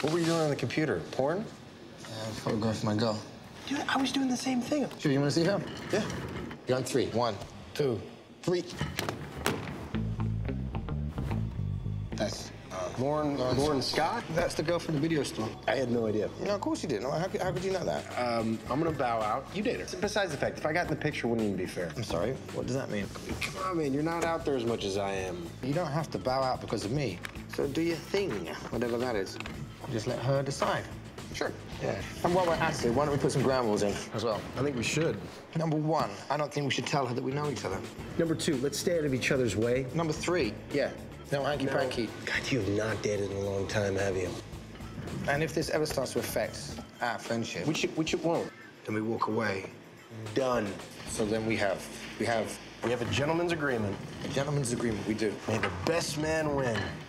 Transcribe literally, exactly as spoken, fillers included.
What were you doing on the computer? Porn? Uh, photograph my girl. Dude, I was doing the same thing. Sure, you want to see her? Yeah. You're on three. One, two, three. That's Uh, Lauren, Lauren Lauren Scott? That's the girl from the video store. I had no idea. No, of course you didn't. How could, how could you know that? Um, I'm gonna bow out. You date her. Besides the fact, if I got in the picture, it wouldn't even be fair. I'm sorry. What does that mean? Come on, man. You're not out there as much as I am. You don't have to bow out because of me. So do your thing, whatever that is. Just let her decide. Sure. Yeah. And while we're at it, why don't we put some ground rules in as well? I think we should. Number one, I don't think we should tell her that we know each other. Number two, let's stay out of each other's way. Number three, Yeah. no hanky-panky. God, you have not dated in a long time, have you? And if this ever starts to affect our friendship, Which it, which it won't. then we walk away. Done. So then we have, we have We have a gentleman's agreement. a gentleman's agreement. We do. May the best man win.